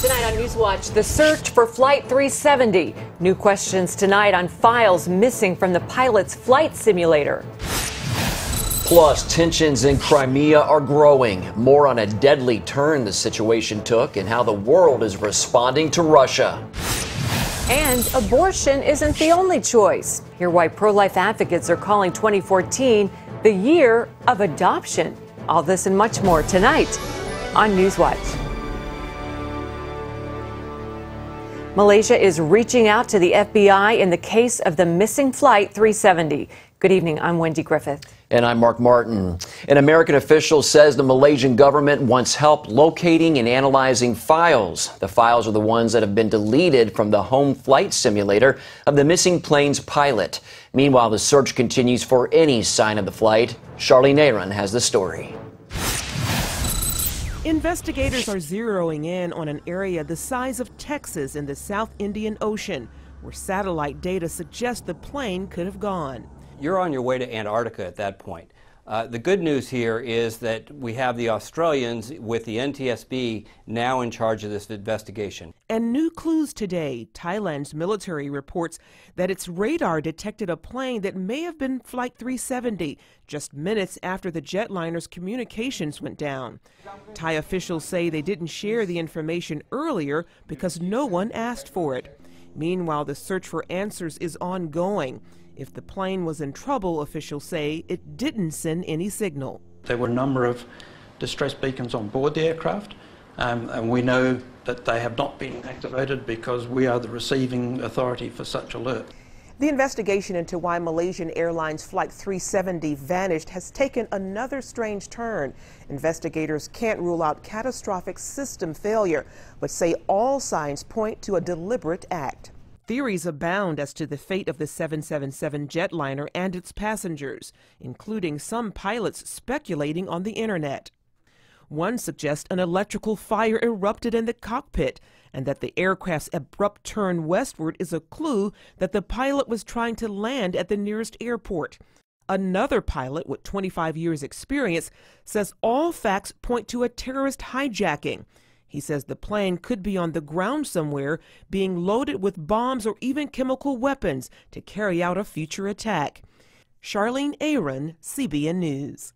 Tonight on NewsWatch, the search for Flight 370. New questions tonight on files missing from the pilot's flight simulator. Plus, tensions in Crimea are growing. More on a deadly turn the situation took and how the world is responding to Russia. And abortion isn't the only choice. Hear why pro-life advocates are calling 2014 the year of adoption. All this and much more tonight on NewsWatch. Malaysia is reaching out to the FBI in the case of the missing Flight 370. Good evening, I'm Wendy Griffith. And I'm Mark Martin. An American official says the Malaysian government wants help locating and analyzing files. The files are the ones that have been deleted from the home flight simulator of the missing plane's pilot. Meanwhile, the search continues for any sign of the flight. Charlene Aaron has the story. Investigators are zeroing in on an area the size of Texas in the South Indian Ocean, where satellite data suggests the plane could have gone. You're on your way to Antarctica at that point. The good news here is that we have the Australians with the NTSB now in charge of this investigation. And new clues today. Thailand's military reports that its radar detected a plane that may have been Flight 370 just minutes after the jetliner's communications went down. Thai officials say they didn't share the information earlier because no one asked for it. Meanwhile, the search for answers is ongoing. If the plane was in trouble, officials say it didn't send any signal. There were a number of distress beacons on board the aircraft, and we know that they have not been activated because we are the receiving authority for such alert. The investigation into why Malaysian Airlines Flight 370 vanished has taken another strange turn. Investigators can't rule out catastrophic system failure, but say all signs point to a deliberate act. Theories abound as to the fate of the 777 jetliner and its passengers, including some pilots speculating on the internet. One suggests an electrical fire erupted in the cockpit and that the aircraft's abrupt turn westward is a clue that the pilot was trying to land at the nearest airport. Another pilot with 25 years' experience says all facts point to a terrorist hijacking. He says the plane could be on the ground somewhere, being loaded with bombs or even chemical weapons to carry out a future attack. Charlene Aaron, CBN News.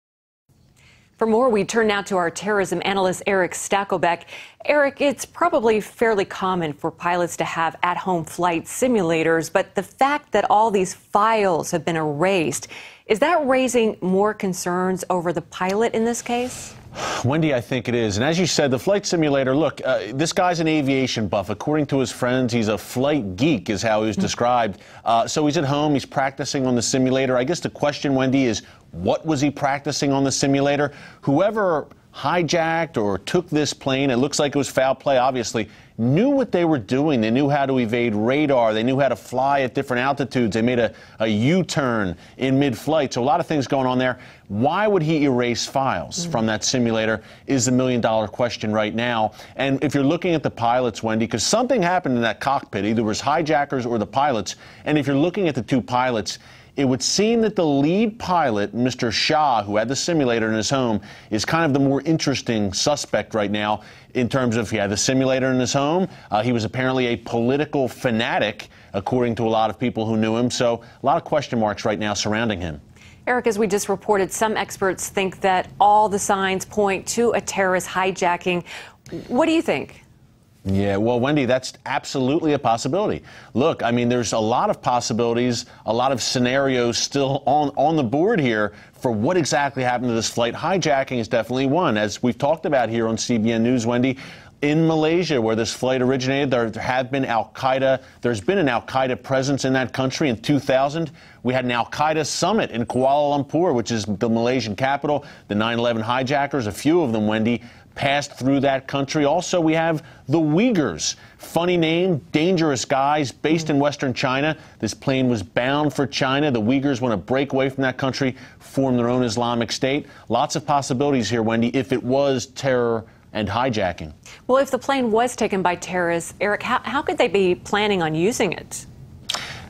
For more, we turn now to our terrorism analyst, Eric Stakelbeck. Eric, it's probably fairly common for pilots to have at-home flight simulators, but the fact that all these files have been erased, is that raising more concerns over the pilot in this case? Wendy, I think it is. And as you said, the flight simulator, look, this guy's an aviation buff. According to his friends, he's a flight geek is how he was described. So he's at home, he's practicing on the simulator. I guess the question, Wendy, is what was he practicing on the simulator? Whoever hijacked or took this plane, it looks like it was foul play, obviously, knew what they were doing. They knew how to evade radar. They knew how to fly at different altitudes. They made a U-turn in mid-flight. So a lot of things going on there. Why would he erase files from that simulator is the million-dollar question right now. And if you're looking at the pilots, Wendy, because something happened in that cockpit, either it was hijackers or the pilots, and if you're looking at the two pilots, it would seem that the lead pilot, Mr. Shah, who had the simulator in his home, is kind of the more interesting suspect right now in terms of he had the simulator in his home. He was apparently a political fanatic, according to a lot of people who knew him. So a lot of question marks right now surrounding him. Eric, as we just reported, some experts think that all the signs point to a terrorist hijacking. What do you think? Yeah, well, Wendy, that's absolutely a possibility. Look, I mean, there's a lot of possibilities, a lot of scenarios still on the board here for what exactly happened to this flight. Hijacking is definitely one. As we've talked about here on CBN News, Wendy, in Malaysia, where this flight originated, there have been Al-Qaeda. There's been an Al-Qaeda presence in that country. In 2000, we had an Al-Qaeda summit in Kuala Lumpur, which is the Malaysian capital. The 9/11 hijackers, a few of them, Wendy, passed through that country. Also, we have the Uyghurs. Funny name, dangerous guys, based in Western China. This plane was bound for China. The Uyghurs want to break away from that country, form their own Islamic State. Lots of possibilities here, Wendy, if it was terror and hijacking. Well, if the plane was taken by terrorists, Eric, how could they be planning on using it?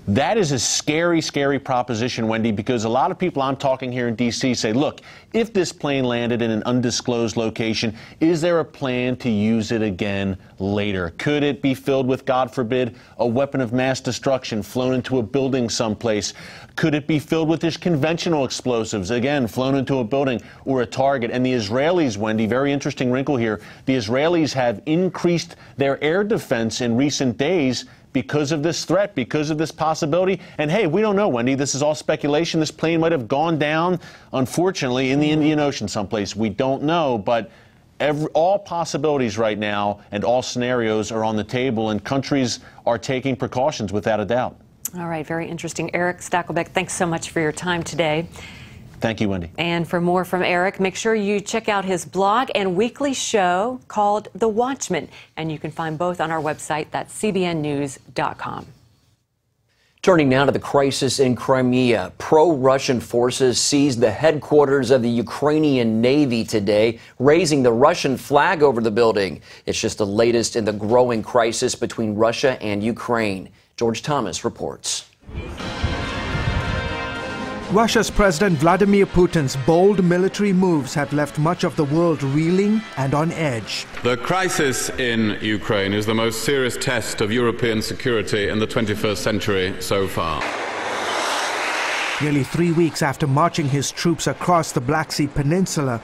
That is a scary, scary proposition, Wendy, because a lot of people I'm talking here in D.C. say, look, if this plane landed in an undisclosed location, is there a plan to use it again later? Could it be filled with, God forbid, a weapon of mass destruction flown into a building someplace? Could it be filled with just conventional explosives, again, flown into a building or a target? And the Israelis, Wendy, very interesting wrinkle here, the Israelis have increased their air defense in recent days because of this threat, because of this possibility. And hey, we don't know, Wendy. This is all speculation. This plane might have gone down, unfortunately, in the Indian Ocean someplace. We don't know, but all possibilities right now and all scenarios are on the table, and countries are taking precautions without a doubt. All right, very interesting. Eric Stakelbeck, thanks so much for your time today. Thank you, Wendy. And for more from Eric, make sure you check out his blog and weekly show called The Watchman. And you can find both on our website, that's cbnnews.com. Turning now to the crisis in Crimea. Pro-Russian forces seized the headquarters of the Ukrainian Navy today, raising the Russian flag over the building. It's just the latest in the growing crisis between Russia and Ukraine. George Thomas reports. Russia's President Vladimir Putin's bold military moves have left much of the world reeling and on edge. The crisis in Ukraine is the most serious test of European security in the 21st century so far. Nearly 3 weeks after marching his troops across the Black Sea Peninsula,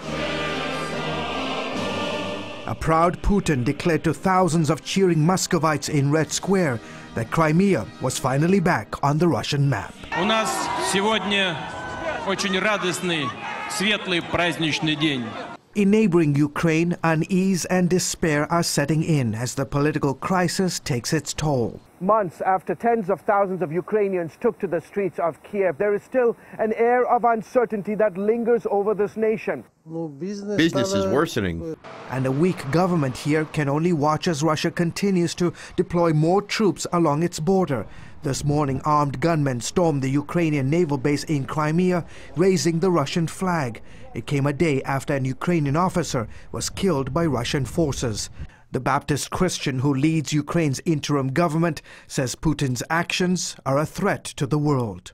a proud Putin declared to thousands of cheering Muscovites in Red Square that Crimea was finally back on the Russian map. У нас сегодня очень радостный, светлый праздничный день. In neighboring Ukraine, unease and despair are setting in as the political crisis takes its toll. Months after tens of thousands of Ukrainians took to the streets of Kiev, there is still an air of uncertainty that lingers over this nation. Business is worsening. And a weak government here can only watch as Russia continues to deploy more troops along its border. This morning, armed gunmen stormed the Ukrainian naval base in Crimea, raising the Russian flag. It came a day after an Ukrainian officer was killed by Russian forces. The Baptist Christian who leads Ukraine's interim government says Putin's actions are a threat to the world.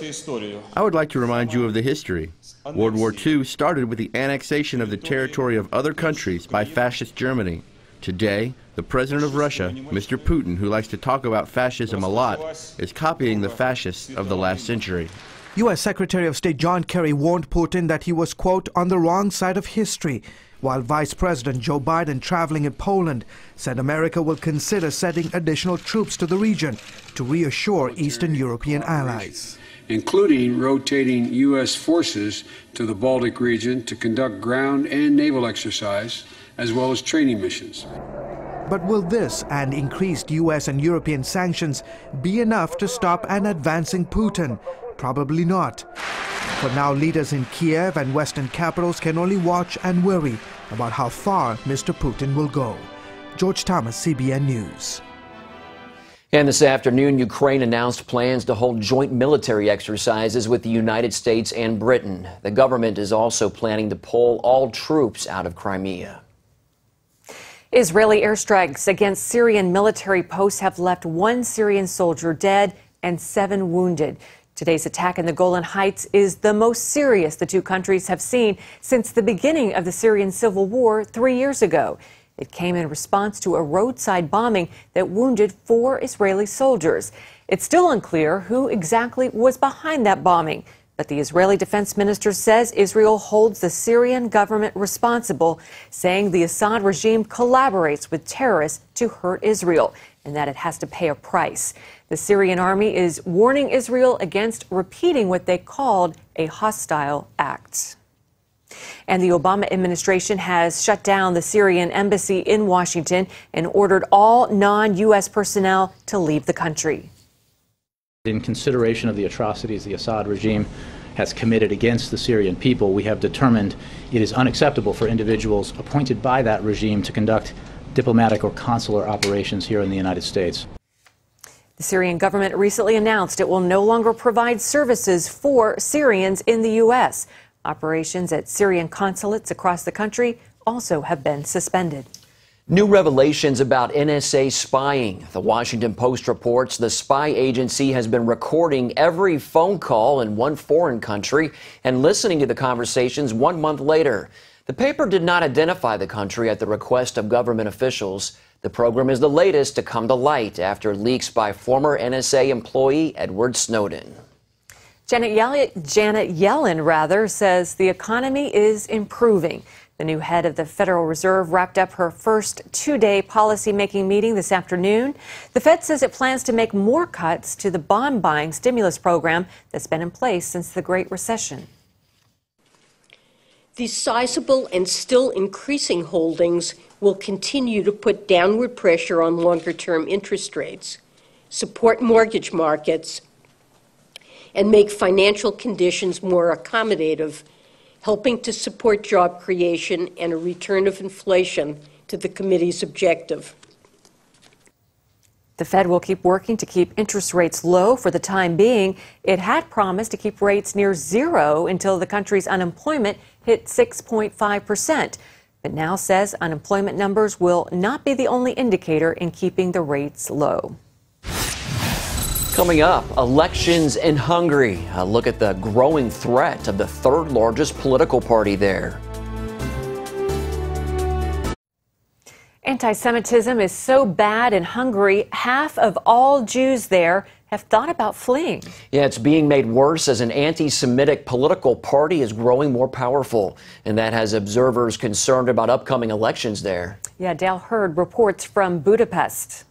I would like to remind you of the history. World War II started with the annexation of the territory of other countries by fascist Germany. Today, the president of Russia, Mr. Putin, who likes to talk about fascism a lot, is copying the fascists of the last century. U.S. Secretary of State John Kerry warned Putin that he was, quote, on the wrong side of history, while Vice President Joe Biden, traveling in Poland, said America will consider sending additional troops to the region to reassure Eastern European allies, including rotating U.S. forces to the Baltic region to conduct ground and naval exercise, as well as training missions. But will this and increased U.S. and European sanctions be enough to stop an advancing Putin? Probably not. For now, leaders in Kiev and Western capitals can only watch and worry about how far Mr. Putin will go. George Thomas, CBN News. And this afternoon, Ukraine announced plans to hold joint military exercises with the United States and Britain. The government is also planning to pull all troops out of Crimea. Israeli airstrikes against Syrian military posts have left 1 Syrian soldier dead and 7 wounded. Today's attack in the Golan Heights is the most serious the two countries have seen since the beginning of the Syrian civil war 3 years ago. It came in response to a roadside bombing that wounded 4 Israeli soldiers. It's still unclear who exactly was behind that bombing, but the Israeli defense minister says Israel holds the Syrian government responsible, saying the Assad regime collaborates with terrorists to hurt Israel and that it has to pay a price. The Syrian army is warning Israel against repeating what they called a hostile act. And the Obama administration has shut down the Syrian embassy in Washington and ordered all non-U.S. personnel to leave the country. In consideration of the atrocities the Assad regime has committed against the Syrian people, we have determined it is unacceptable for individuals appointed by that regime to conduct diplomatic or consular operations here in the United States. The Syrian government recently announced it will no longer provide services for Syrians in the U.S. Operations at Syrian consulates across the country also have been suspended. New revelations about NSA spying. The Washington Post reports the spy agency has been recording every phone call in one foreign country and listening to the conversations 1 month later. The paper did not identify the country at the request of government officials. The program is the latest to come to light after leaks by former NSA employee Edward Snowden. Janet Yellen says the economy is improving. The new head of the Federal Reserve wrapped up her first two-day policy-making meeting this afternoon. The Fed says it plans to make more cuts to the bond-buying stimulus program that's been in place since the Great Recession. These sizable and still increasing holdings will continue to put downward pressure on longer-term interest rates, support mortgage markets, and make financial conditions more accommodative, helping to support job creation and a return of inflation to the committee's objective. The Fed will keep working to keep interest rates low for the time being. It had promised to keep rates near zero until the country's unemployment hit 6.5%, but now says unemployment numbers will not be the only indicator in keeping the rates low. Coming up, elections in Hungary. A look at the growing threat of the third largest political party there. Anti-Semitism is so bad in Hungary, half of all Jews there have thought about fleeing. Yeah, it's being made worse as an anti-Semitic political party is growing more powerful, and that has observers concerned about upcoming elections there. Yeah, Dale Hurd reports from Budapest.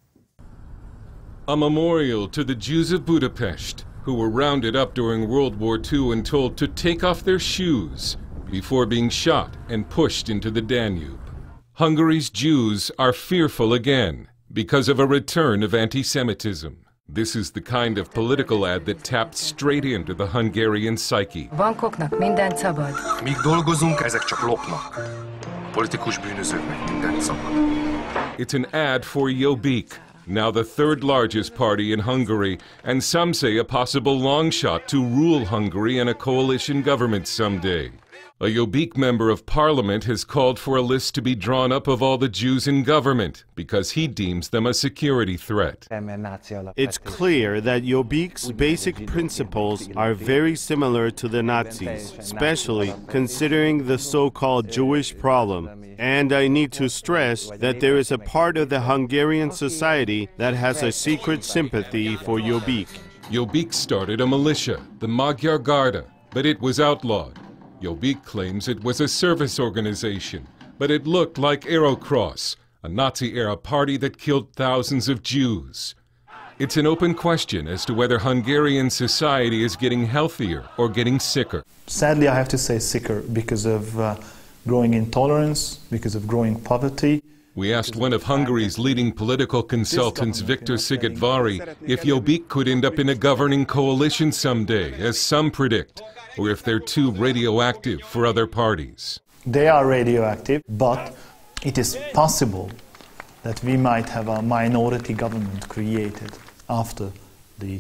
A memorial to the Jews of Budapest, who were rounded up during World War II and told to take off their shoes before being shot and pushed into the Danube. Hungary's Jews are fearful again because of a return of anti-Semitism. This is the kind of political ad that tapped straight into the Hungarian psyche. Bankoknak mindent szabad. Míg dolgozunk, ezek csak lopnak. Politikus bűnözőknek mindent szabad. It's an ad for Jobbik, now the third largest party in Hungary, and some say a possible long shot to rule Hungary in a coalition government someday. A Jobbik member of parliament has called for a list to be drawn up of all the Jews in government because he deems them a security threat. It's clear that Jobbik's basic principles are very similar to the Nazis, especially considering the so-called Jewish problem. And I need to stress that there is a part of the Hungarian society that has a secret sympathy for Jobbik. Jobbik started a militia, the Magyar Garda, but it was outlawed. Jobbik claims it was a service organization, but it looked like Aerocross, a Nazi-era party that killed thousands of Jews. It's an open question as to whether Hungarian society is getting healthier or getting sicker. Sadly, I have to say sicker because of growing intolerance, because of growing poverty. We asked one of Hungary's leading political consultants, Viktor Szigetvári, if Jobbik could end up in a governing coalition someday, as some predict, or if they're too radioactive for other parties. They are radioactive, but it is possible that we might have a minority government created after the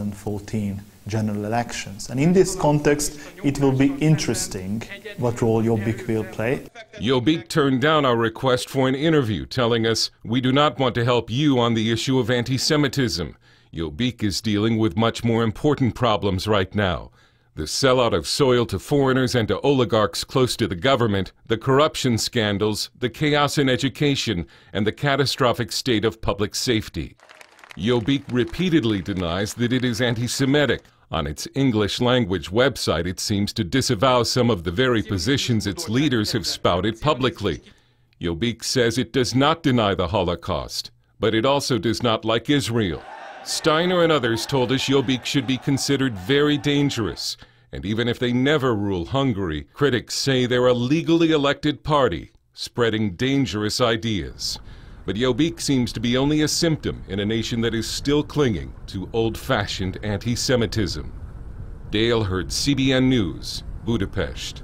2014 general elections. And in this context, it will be interesting what role Jobbik will play. Jobbik turned down our request for an interview, telling us, "We do not want to help you on the issue of anti-Semitism. Jobbik is dealing with much more important problems right now. The sellout of soil to foreigners and to oligarchs close to the government, the corruption scandals, the chaos in education, and the catastrophic state of public safety." Jobbik repeatedly denies that it is anti-Semitic. On its English-language website, it seems to disavow some of the very positions its leaders have spouted publicly. Jobbik says it does not deny the Holocaust, but it also does not like Israel. Steiner and others told us Jobbik should be considered very dangerous, and even if they never rule Hungary, critics say they're a legally elected party, spreading dangerous ideas. But Jobbik seems to be only a symptom in a nation that is still clinging to old-fashioned anti-Semitism. Dale Hurd, CBN News, Budapest.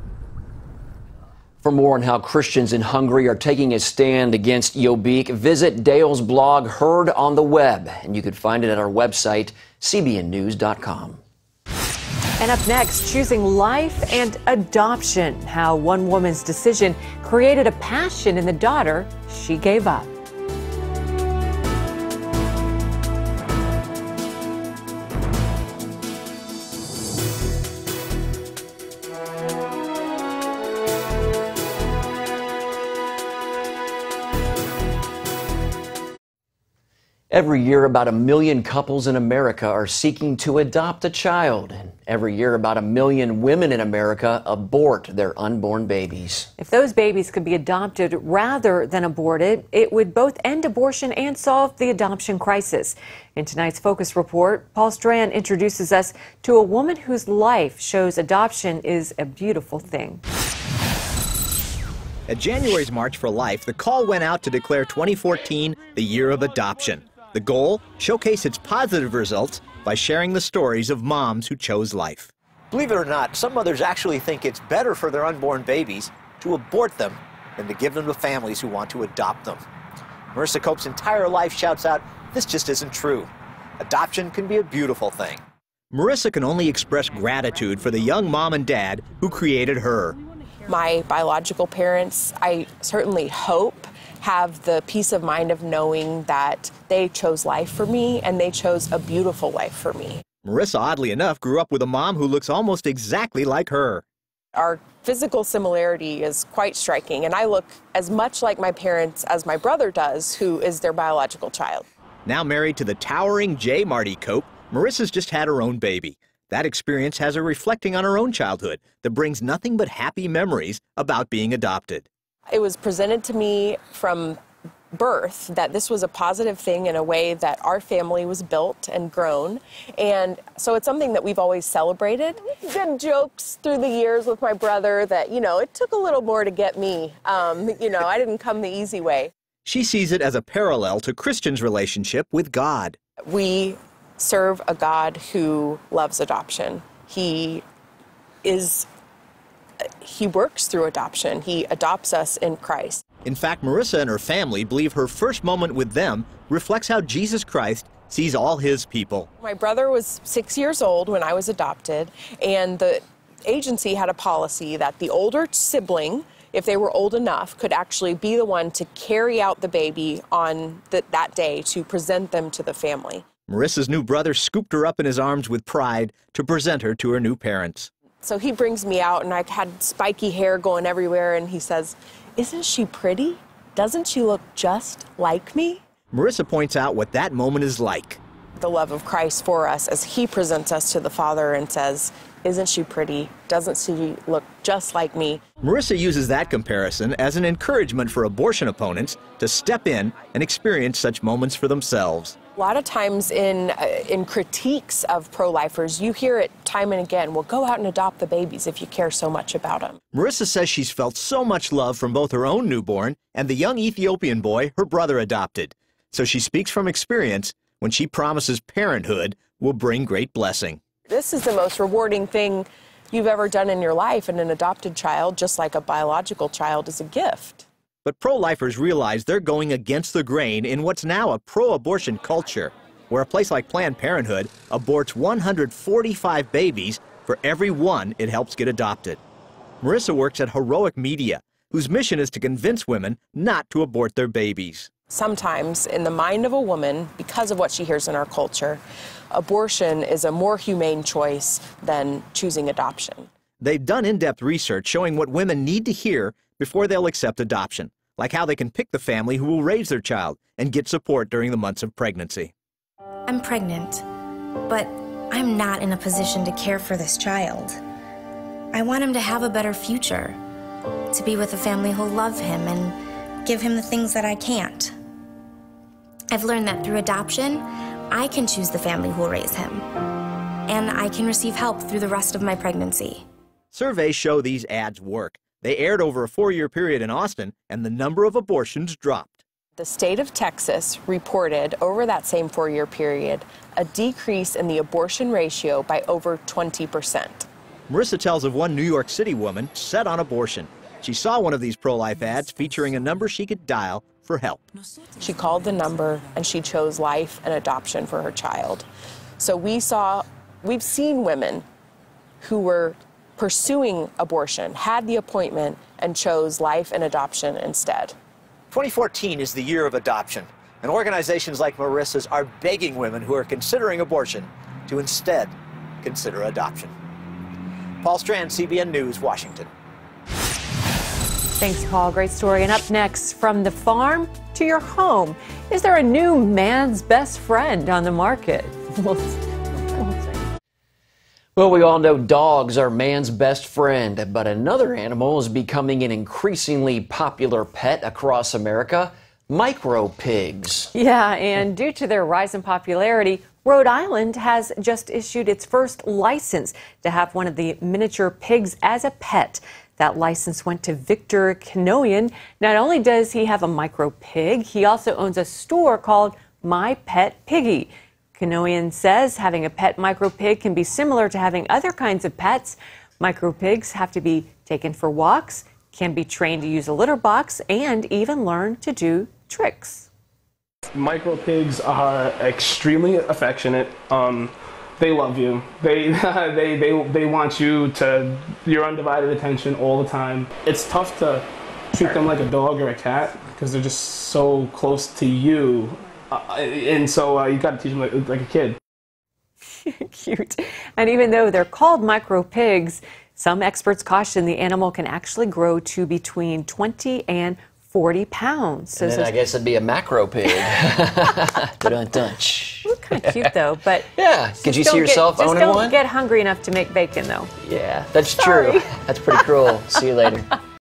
For more on how Christians in Hungary are taking a stand against Jobbik, visit Dale's blog, Heard on the Web, and you can find it at our website, cbnnews.com. And up next, choosing life and adoption, how one woman's decision created a passion in the daughter she gave up. Every year, about 1 million couples in America are seeking to adopt a child. And every year, about 1 million women in America abort their unborn babies. If those babies could be adopted rather than aborted, it would both end abortion and solve the adoption crisis. In tonight's Focus Report, Paul Strand introduces us to a woman whose life shows adoption is a beautiful thing. At January's March for Life, the call went out to declare 2014 the year of adoption. The goal? Showcase its positive results by sharing the stories of moms who chose life. Believe it or not, some mothers actually think it's better for their unborn babies to abort them than to give them to families who want to adopt them. Marissa Cope's entire life shouts out, this just isn't true. Adoption can be a beautiful thing. Marissa can only express gratitude for the young mom and dad who created her. My biological parents, I certainly hope, have the peace of mind of knowing that they chose life for me and they chose a beautiful life for me. Marissa, oddly enough, grew up with a mom who looks almost exactly like her. Our physical similarity is quite striking, and I look as much like my parents as my brother does, who is their biological child. Now married to the towering J. Marty Cope, Marissa's just had her own baby. That experience has her reflecting on her own childhood that brings nothing but happy memories about being adopted. It was presented to me from birth that this was a positive thing in a way that our family was built and grown. And so it's something that we've always celebrated. Good jokes through the years with my brother that, it took a little more to get me. I didn't come the easy way. She sees it as a parallel to Christians' relationship with God. We serve a God who loves adoption. He works through adoption. He adopts us in Christ. In fact, Marissa and her family believe her first moment with them reflects how Jesus Christ sees all his people. My brother was 6 years old when I was adopted, and the agency had a policy that the older sibling, if they were old enough, could actually be the one to carry out the baby on that day to present them to the family. Marissa's new brother scooped her up in his arms with pride to present her to her new parents. So he brings me out, and I had spiky hair going everywhere, and he says, "Isn't she pretty? Doesn't she look just like me?" Marissa points out what that moment is like. The love of Christ for us as he presents us to the Father and says, "Isn't she pretty? Doesn't she look just like me?" Marissa uses that comparison as an encouragement for abortion opponents to step in and experience such moments for themselves. A lot of times in critiques of pro-lifers, you hear it time and again, well, go out and adopt the babies if you care so much about them. Marissa says she's felt so much love from both her own newborn and the young Ethiopian boy her brother adopted. So she speaks from experience when she promises parenthood will bring great blessing. This is the most rewarding thing you've ever done in your life, and an adopted child, just like a biological child, is a gift. But pro-lifers realize they're going against the grain in what's now a pro-abortion culture, where a place like Planned Parenthood aborts 145 babies for every one it helps get adopted. Marissa works at Heroic Media, whose mission is to convince women not to abort their babies. Sometimes, in the mind of a woman, because of what she hears in our culture, abortion is a more humane choice than choosing adoption. They've done in-depth research showing what women need to hear before they'll accept adoption, like how they can pick the family who will raise their child and get support during the months of pregnancy. I'm pregnant, but I'm not in a position to care for this child. I want him to have a better future, to be with a family who'll love him and give him the things that I can't. I've learned that through adoption, I can choose the family who will raise him, and I can receive help through the rest of my pregnancy. Surveys show these ads work. They aired over a 4-year period in Austin, and the number of abortions dropped. The state of Texas reported over that same 4-year period a decrease in the abortion ratio by over 20%. Marissa tells of one New York City woman set on abortion. She saw one of these pro-life ads featuring a number she could dial for help. She called the number and she chose life and adoption for her child. So we've seen women who were pursuing abortion had the appointment and chose life and adoption instead. 2014 is the year of adoption, and organizations like Marissa's are begging women who are considering abortion to instead consider adoption. Paul Strand, CBN News, Washington. Thanks, Paul. Great story. And up next, from the farm to your home, is there a new man's best friend on the market? Well, we all know dogs are man's best friend, but another animal is becoming an increasingly popular pet across America: micro pigs. Yeah, and due to their rise in popularity, Rhode Island has just issued its first license to have one of the miniature pigs as a pet. That license went to Victor Kinoyan. Not only does he have a micro pig, he also owns a store called My Pet Piggy. Kinoyan says having a pet micro pig can be similar to having other kinds of pets. Micro pigs have to be taken for walks, can be trained to use a litter box, and even learn to do tricks. Micro pigs are extremely affectionate. They love you. They want your undivided attention all the time. It's tough to treat them like a dog or a cat because they're just so close to you. And so you got to teach them like a kid. Cute. And even though they're called micro pigs, some experts caution the animal can actually grow to between 20 and 40 pounds. So then I guess it'd be a macro pig. Look kind of cute though, but yeah. Could you see yourself owning one? Just don't get hungry enough to make bacon though. Yeah, that's true. That's pretty cruel. See you later.